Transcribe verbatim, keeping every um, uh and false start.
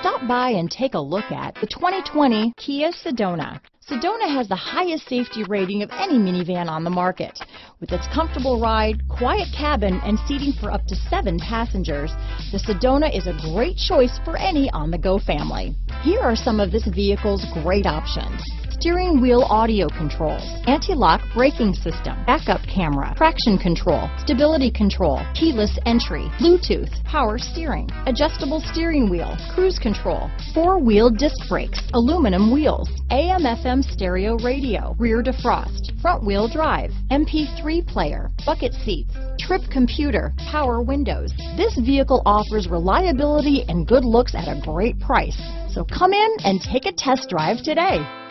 Stop by and take a look at the twenty twenty Kia Sedona. Sedona has the highest safety rating of any minivan on the market. With its comfortable ride, quiet cabin, and seating for up to seven passengers, the Sedona is a great choice for any on-the-go family. Here are some of this vehicle's great options: steering wheel audio controls, anti-lock braking system, backup camera, traction control, stability control, keyless entry, Bluetooth, power steering, adjustable steering wheel, cruise control, four-wheel disc brakes, aluminum wheels, A M F M stereo radio, rear defrost, front-wheel drive, M P three player, bucket seats, trip computer, power windows. This vehicle offers reliability and good looks at a great price. So come in and take a test drive today.